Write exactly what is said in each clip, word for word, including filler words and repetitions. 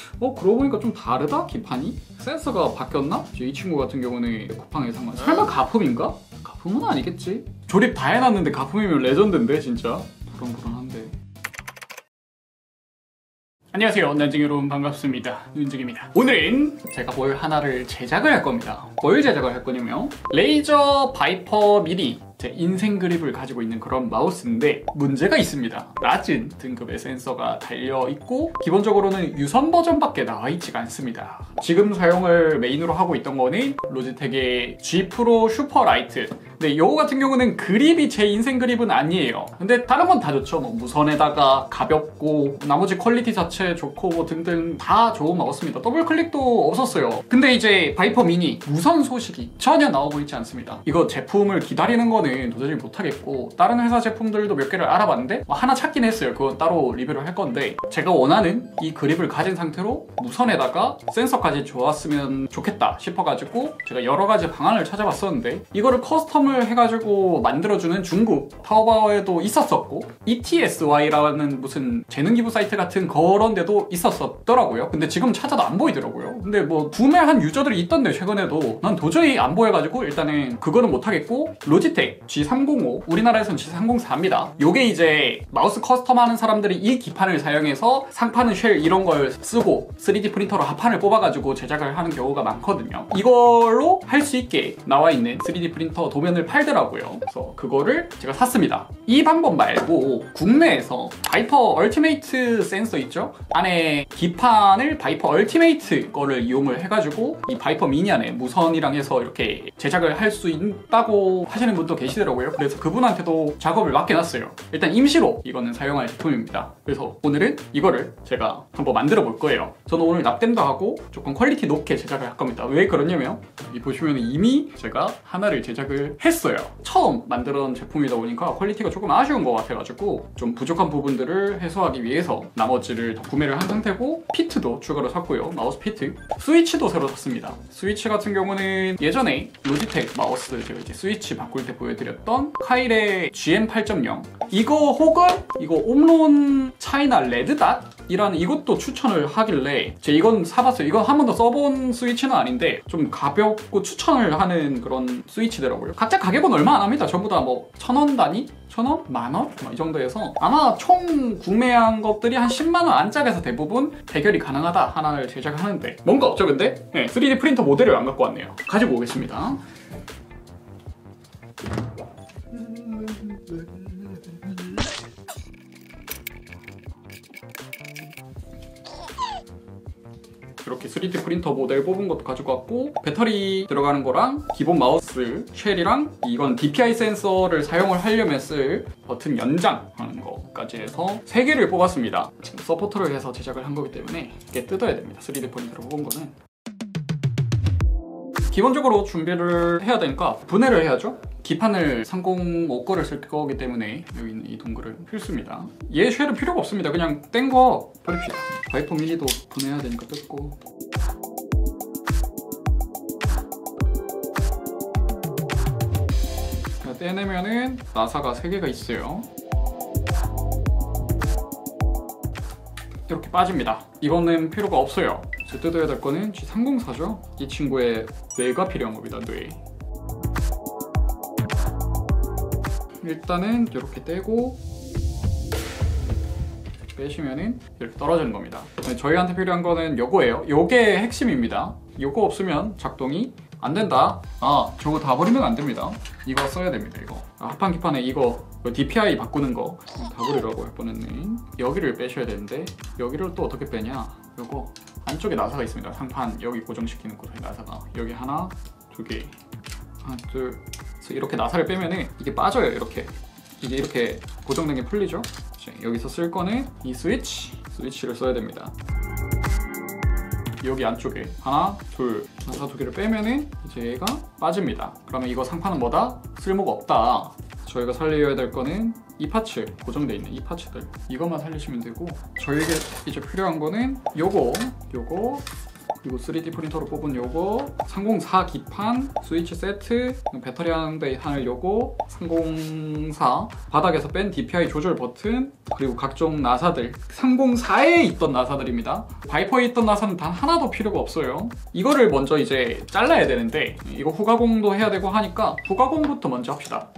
어 그러고 보니까 좀 다르다 기판이? 센서가 바뀌었나? 이 친구 같은 경우는 쿠팡에 산 거. 설마 가품인가? 가품은 아니겠지? 조립 다 해놨는데 가품이면 레전드인데 진짜. 불안불안한데. 안녕하세요, 난징 여러분, 반갑습니다. 윤증입니다. 오늘은 제가 뭘 하나를 제작을 할 겁니다. 뭘 제작을 할 거냐면 레이저 바이퍼 미니, 제 인생 그립을 가지고 있는 그런 마우스인데 문제가 있습니다. 낮은 등급의 센서가 달려있고 기본적으로는 유선 버전밖에 나와있지가 않습니다. 지금 사용을 메인으로 하고 있던 거는 로지텍의 G 프로 슈퍼 라이트. 근데 이거 같은 경우는 그립이 제 인생 그립은 아니에요. 근데 다른 건 다 좋죠. 뭐 무선에다가 가볍고 나머지 퀄리티 자체 좋고 뭐 등등 다 좋은 마우스입니다. 더블 클릭도 없었어요. 근데 이제 바이퍼 미니 무선 소식이 전혀 나오고 있지 않습니다. 이거 제품을 기다리는 거는 도저히 못하겠고 다른 회사 제품들도 몇 개를 알아봤는데 뭐 하나 찾긴 했어요. 그건 따로 리뷰를 할 건데 제가 원하는 이 그립을 가진 상태로 무선에다가 센서까지 좋았으면 좋겠다 싶어가지고 제가 여러 가지 방안을 찾아봤었는데 이거를 커스텀을 해가지고 만들어주는 중국 타오바오에도 있었었고 이티에스와이라는 무슨 재능 기부 사이트 같은 그런 데도 있었었더라고요. 근데 지금 찾아도 안 보이더라고요. 근데 뭐 구매한 유저들이 있던데 최근에도 난 도저히 안 보여가지고 일단은 그거는 못하겠고 로지텍 지 삼공오, 우리나라에서는 지 삼공사입니다. 요게 이제 마우스 커스텀하는 사람들이 이 기판을 사용해서 상판은 쉘 이런 걸 쓰고 쓰리디 프린터로 합판을 뽑아가지고 제작을 하는 경우가 많거든요. 이걸로 할 수 있게 나와 있는 쓰리디 프린터 도면을 팔더라고요. 그래서 그거를 제가 샀습니다. 이 방법 말고 국내에서 바이퍼 얼티메이트 센서 있죠? 안에 기판을 바이퍼 얼티메이트 거를 이용을 해가지고 이 바이퍼 미니 안에 무선이랑 해서 이렇게 제작을 할 수 있다고 하시는 분도 계시더라고요. 그래서 그분한테도 작업을 맡겨놨어요. 일단 임시로 이거는 사용할 제품입니다. 그래서 오늘은 이거를 제가 한번 만들어 볼 거예요. 저는 오늘 납땜도 하고 조금 퀄리티 높게 제작을 할 겁니다. 왜 그러냐면 여기 보시면 이미 제가 하나를 제작을 했어요. 처음 만들어온 제품이다 보니까 퀄리티가 조금 아쉬운 것 같아가지고 좀 부족한 부분들을 해소하기 위해서 나머지를 다 구매를 한 상태고 피트도 추가로 샀고요. 마우스 피트. 스위치도 새로 샀습니다. 스위치 같은 경우는 예전에 로지텍 마우스 제가 이제 스위치 바꿀 때 보여드렸던 카일의 지엠 팔 점 영 이거 혹은 이거 옴론 차이나 레드닷? 이라는 이것도 추천을 하길래 제가 이건 사봤어요. 이건 한 번도 써본 스위치는 아닌데 좀 가볍고 추천을 하는 그런 스위치더라고요. 각자 가격은 얼마 안 합니다. 전부 다 뭐 천 원 단위? 천 원? 만 원? 이 정도에서 아마 총 구매한 것들이 한 십만 원 안짝에서 대부분 해결이 가능하다 하나를 제작하는데 뭔가 없죠 근데? 네, 쓰리디 프린터 모델을 안 갖고 왔네요. 가지고 오겠습니다. 이렇게 쓰리디 프린터 모델 뽑은 것도 가지고 왔고 배터리 들어가는 거랑 기본 마우스 쉘이랑 이건 디피아이 센서를 사용을 하려면 쓸 버튼 연장하는 거까지 해서 세 개를 뽑았습니다. 지금 서포터를 해서 제작을 한 거기 때문에 이게 뜯어야 됩니다. 쓰리디 프린터로 뽑은 거는 기본적으로 준비를 해야 되니까 분해를 해야죠. 기판을 삼공오 거를 쓸 거기 때문에 여기 있는 이 동글은 필수입니다. 얘 쉘은 필요가 없습니다. 그냥 뗀 거 버립시다. 바이퍼 미니도 분해해야 되니까 뜯고 떼내면은 나사가 세 개가 있어요. 이렇게 빠집니다. 이거는 필요가 없어요. 제 뜯어야 될 거는 지 삼공사죠. 이 친구의 뇌가 필요한 겁니다. 뇌. 일단은 이렇게 떼고 빼시면은 이렇게 떨어지는 겁니다. 저희한테 필요한 거는 요거예요. 요게 핵심입니다. 요거 없으면 작동이 안 된다. 아, 저거 다 버리면 안 됩니다. 이거 써야 됩니다. 이거 합판 기판에 이거 디피아이 바꾸는 거 다 버리라고 할 뻔했네. 여기를 빼셔야 되는데 여기를 또 어떻게 빼냐? 요거 안쪽에 나사가 있습니다. 상판 여기 고정시키는 곳에 나사가 여기 하나, 두 개, 하나, 둘. 그래서 이렇게 나사를 빼면은 이게 빠져요. 이렇게 이게 이렇게 고정된 게 풀리죠. 여기서 쓸 거는 이 스위치 스위치를 써야 됩니다. 여기 안쪽에 하나, 둘, 나사 두 개를 빼면은 이제 얘가 빠집니다. 그러면 이거 상판은 뭐다? 쓸모가 없다. 저희가 살려야 될 거는 이 파츠, 고정되어 있는 이 파츠들 이것만 살리시면 되고 저희에게 이제 필요한 거는 요거, 요거, 그리고 쓰리디 프린터로 뽑은 요거, 삼공사 기판, 스위치 세트, 배터리 한 대 하늘 요거, 삼공사 바닥에서 뺀 디피아이 조절 버튼, 그리고 각종 나사들. 삼공사에 있던 나사들입니다. 바이퍼에 있던 나사는 단 하나도 필요가 없어요. 이거를 먼저 이제 잘라야 되는데 이거 후가공도 해야 되고 하니까 후가공부터 먼저 합시다.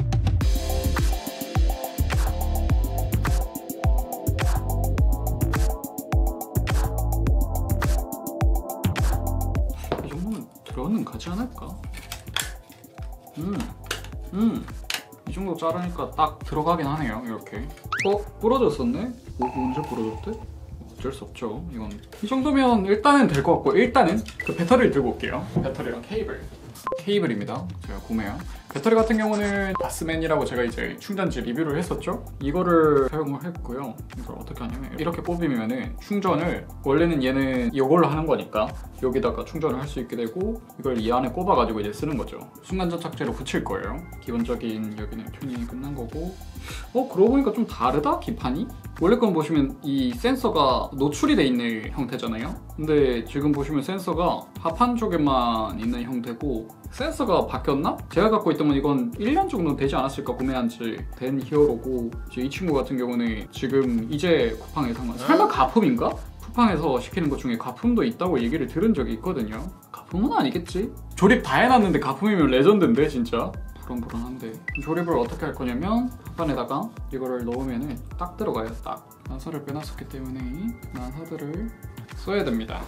이 정도면 들어는 가지 않을까? 음, 음, 이 정도 자르니까 딱 들어가긴 하네요. 이렇게. 어? 부러졌었네? 어, 언제 부러졌대? 어쩔 수 없죠. 이건 이 정도면 일단은 될 것 같고, 일단은 그 배터리를 들고 올게요. 배터리랑 케이블. 케이블입니다. 제가 구매한. 배터리 같은 경우는 바스맨이라고 제가 이제 충전지 리뷰를 했었죠. 이거를 사용을 했고요. 이걸 어떻게 하냐면 이렇게 뽑으면은 충전을, 원래는 얘는 이걸로 하는 거니까 여기다가 충전을 할 수 있게 되고, 이걸 이 안에 꼽아가지고 이제 쓰는 거죠. 순간전착제로 붙일 거예요. 기본적인 여기는 튜닝이 끝난 거고. 어? 그러고 보니까 좀 다르다? 기판이? 원래 건 보시면 이 센서가 노출이 돼 있는 형태잖아요. 근데 지금 보시면 센서가 하판 쪽에만 있는 형태고, 센서가 바뀌었나? 제가 갖고 있던 건 이건 일 년 정도 되지 않았을까, 구매한 지 된 히어로고, 이제 이 친구 같은 경우는 지금 이제 쿠팡에서 한 건, 설마 가품인가? 쿠팡에서 시키는 것 중에 가품도 있다고 얘기를 들은 적이 있거든요. 가품은 아니겠지? 조립 다 해놨는데 가품이면 레전드인데 진짜? 불안불안한데. 조립을 어떻게 할 거냐면 판에다가 이거를 넣으면 딱 들어가요. 딱. 나사를 빼놨었기 때문에 나사들을 써야 됩니다.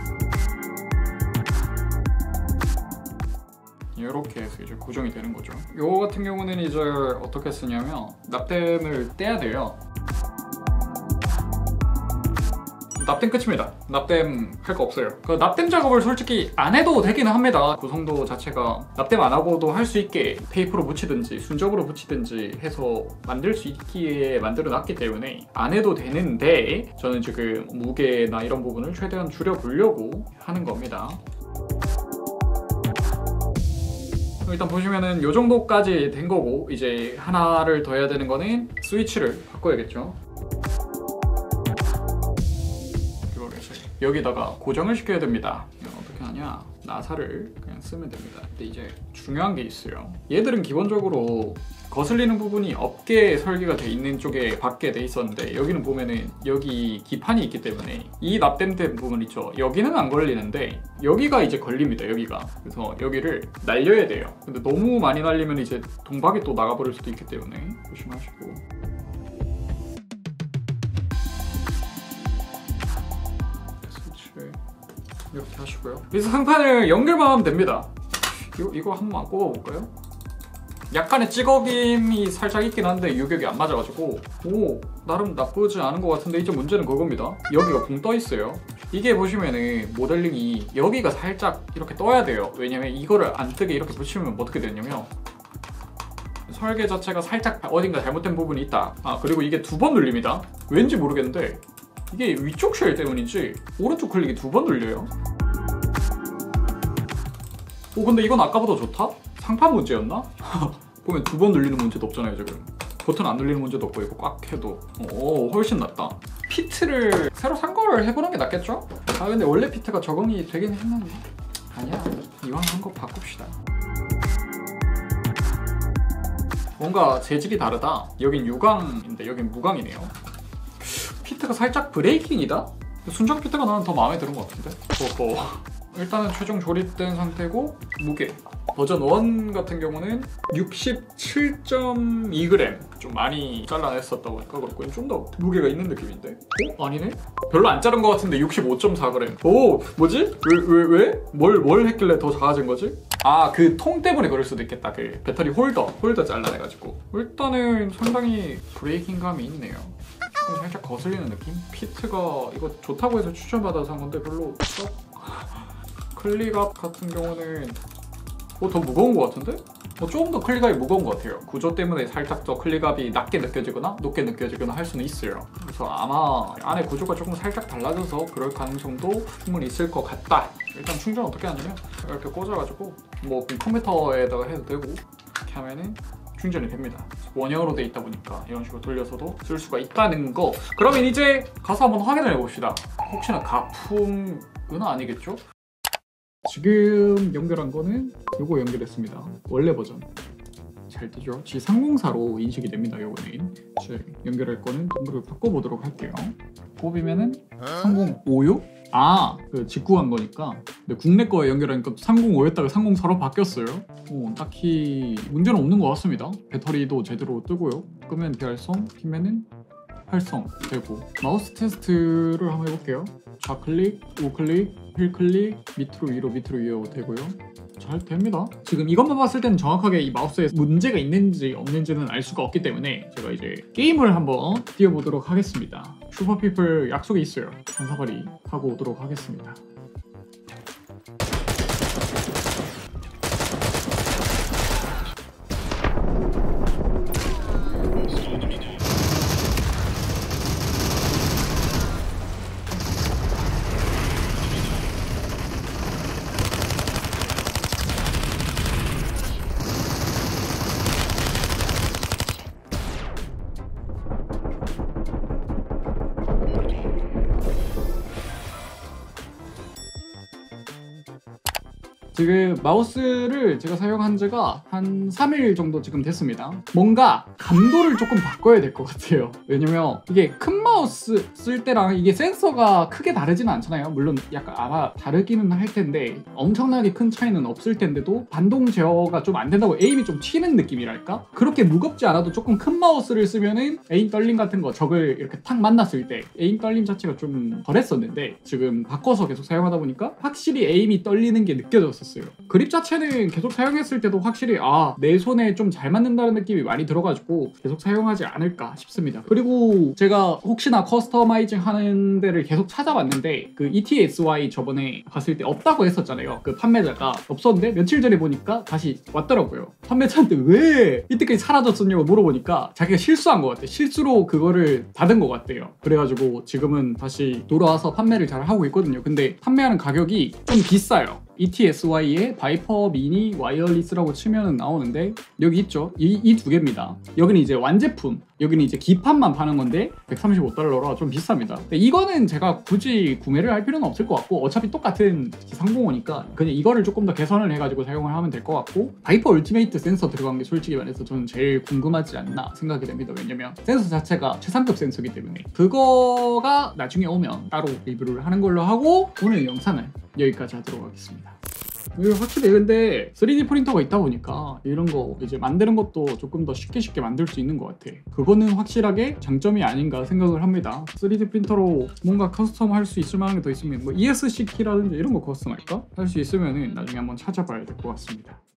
이렇게 해서 이제 고정이 되는 거죠. 이거 같은 경우는 이제 어떻게 쓰냐면 납땜을 떼야 돼요. 납땜 끝입니다. 납땜 할 거 없어요. 그 납땜 작업을 솔직히 안 해도 되기는 합니다. 구성도 자체가 납땜 안 하고도 할 수 있게 테이프로 붙이든지 순접으로 붙이든지 해서 만들 수 있기에 만들어 놨기 때문에 안 해도 되는데, 저는 지금 무게나 이런 부분을 최대한 줄여보려고 하는 겁니다. 일단 보시면은 이 정도까지 된 거고, 이제 하나를 더 해야 되는 거는 스위치를 바꿔야겠죠. 여기다가 고정을 시켜야 됩니다. 이건 어떻게 하냐, 나사를 그냥 쓰면 됩니다. 근데 이제 중요한 게 있어요. 얘들은 기본적으로 거슬리는 부분이 없게 설계가 돼 있는 쪽에 받게 돼 있었는데, 여기는 보면은 여기 기판이 있기 때문에 이 납땜된 부분 있죠, 여기는 안 걸리는데 여기가 이제 걸립니다. 여기가. 그래서 여기를 날려야 돼요. 근데 너무 많이 날리면 이제 동박이 또 나가버릴 수도 있기 때문에 조심하시고. 이렇게 하시고요. 그래서 상판을 연결만 하면 됩니다. 이거, 이거 한번 꼽아볼까요? 약간의 찌걱임이 살짝 있긴 한데 유격이 안 맞아가지고, 오, 나름 나쁘지 않은 것 같은데, 이제 문제는 그겁니다. 여기가 붕 떠 있어요. 이게 보시면은 모델링이 여기가 살짝 이렇게 떠야 돼요. 왜냐면 이거를 안 뜨게 이렇게 붙이면 어떻게 되냐면 설계 자체가 살짝 어딘가 잘못된 부분이 있다. 아, 그리고 이게 두 번 눌립니다. 왠지 모르겠는데 이게 위쪽 쉘 때문인지 오른쪽 클릭이 두 번 눌려요. 오, 근데 이건 아까보다 좋다? 상판 문제였나? 보면 두 번 눌리는 문제도 없잖아요. 지금 버튼 안 눌리는 문제도 없고, 이거 꽉 해도 오, 훨씬 낫다. 피트를 새로 산 걸 해보는 게 낫겠죠? 아, 근데 원래 피트가 적응이 되긴 했는데, 아니야, 이왕 한 거 바꿉시다. 뭔가 재질이 다르다. 여긴 유광인데 여긴 무광이네요. 피트가 살짝 브레이킹이다? 순정 피트가 나는 더 마음에 드는 것 같은데? 어허. 일단은 최종 조립된 상태고, 무게 버전 일 같은 경우는 육십칠 점 이 그램, 좀 많이 잘라냈었다 보니까 그렇고 좀 더 무게가 있는 느낌인데? 어? 아니네? 별로 안 자른 것 같은데 육십오 점 사 그램. 오, 뭐지? 왜, 왜, 왜? 뭘, 뭘 했길래 더 작아진 거지? 아, 그 통 때문에 그럴 수도 있겠다. 그 배터리 홀더, 홀더 잘라내가지고. 일단은 상당히 브레이킹감이 있네요. 살짝 거슬리는 느낌? 피트가 이거 좋다고 해서 추천받아서 산 건데 별로 썩... 클릭압 같은 경우는 어, 더 무거운 것 같은데? 어, 조금 더 클릭압이 무거운 것 같아요. 구조 때문에 살짝 더 클릭압이 낮게 느껴지거나 높게 느껴지거나 할 수는 있어요. 그래서 아마 안에 구조가 조금 살짝 달라져서 그럴 가능성도 충분히 있을 것 같다. 일단 충전 어떻게 하냐면 이렇게 꽂아가지고 뭐 컴퓨터에다가 해도 되고, 이렇게 하면은 충전이 됩니다. 원형으로 돼 있다 보니까 이런 식으로 돌려서도 쓸 수가 있다는 거. 그러면 이제 가서 한번 확인을 해봅시다. 혹시나 가품 그건 아니겠죠? 지금 연결한 거는 요거 연결했습니다. 원래 버전. 잘 뜨죠? 지 삼공사로 인식이 됩니다. 요거는 연결할 거는 동그를 바꿔보도록 할게요. 꼽으면은 삼공오육? 아, 그 직구한 거니까. 근데 국내 거에 연결하니까 삼공오였다가 삼공사로 바뀌었어요. 어, 딱히 문제는 없는 것 같습니다. 배터리도 제대로 뜨고요. 끄면 비활성, 키면은 활성되고. 마우스 테스트를 한번 해볼게요. 좌클릭, 우클릭, 힐클릭, 밑으로 위로 밑으로 위로 되고요. 잘 됩니다. 지금 이것만 봤을 때는 정확하게 이 마우스에 문제가 있는지 없는지는 알 수가 없기 때문에 제가 이제 게임을 한번 띄워보도록 하겠습니다. 슈퍼피플 약속이 있어요. 한사발이 하고 오도록 하겠습니다. 지금 마우스를 제가 사용한 지가 한 삼 일 정도 지금 됐습니다. 뭔가 감도를 조금 바꿔야 될 것 같아요. 왜냐면 이게 큰 마우스 쓸 때랑 이게 센서가 크게 다르지는 않잖아요. 물론 약간 아마 다르기는 할 텐데 엄청나게 큰 차이는 없을 텐데도 반동 제어가 좀 안 된다고 에임이 좀 튀는 느낌이랄까? 그렇게 무겁지 않아도 조금 큰 마우스를 쓰면은 에임 떨림 같은 거 적을 이렇게 탁 만났을 때 에임 떨림 자체가 좀 덜했었는데 지금 바꿔서 계속 사용하다 보니까 확실히 에임이 떨리는 게 느껴졌어요. 그립 자체는 계속 사용했을 때도 확실히 아, 내 손에 좀 잘 맞는다는 느낌이 많이 들어가지고 계속 사용하지 않을까 싶습니다. 그리고 제가 혹시나 커스터마이징 하는 데를 계속 찾아봤는데 그 이티에스와이 저번에 갔을 때 없다고 했었잖아요. 그 판매자가 없었는데 며칠 전에 보니까 다시 왔더라고요. 판매자한테 왜 이때까지 사라졌었냐고 물어보니까 자기가 실수한 것 같아요. 실수로 그거를 닫은 것 같대요. 그래가지고 지금은 다시 돌아와서 판매를 잘 하고 있거든요. 근데 판매하는 가격이 좀 비싸요. 이티에스와이의 바이퍼 미니 와이어리스라고 치면 나오는데 여기 있죠? 이 두 개입니다. 여기는 이제 완제품, 여기는 이제 기판만 파는 건데 백삼십오 달러라 좀 비쌉니다. 근데 이거는 제가 굳이 구매를 할 필요는 없을 것 같고 어차피 똑같은 지상공어니까 그냥 이거를 조금 더 개선을 해가지고 사용을 하면 될 것 같고 바이퍼 울티메이트 센서 들어간 게 솔직히 말해서 저는 제일 궁금하지 않나 생각이 됩니다. 왜냐면 센서 자체가 최상급 센서이기 때문에 그거가 나중에 오면 따로 리뷰를 하는 걸로 하고 오늘 영상은 여기까지 하도록 하겠습니다. 확실히 근데 쓰리디 프린터가 있다 보니까 이런 거 이제 만드는 것도 조금 더 쉽게 쉽게 만들 수 있는 것 같아. 그거는 확실하게 장점이 아닌가 생각을 합니다. 쓰리디 프린터로 뭔가 커스텀 할 수 있을 만한 게 더 있으면 뭐 이에스씨 키라든지 이런 거 커스텀 할까? 할 수 있으면 나중에 한번 찾아봐야 될 것 같습니다.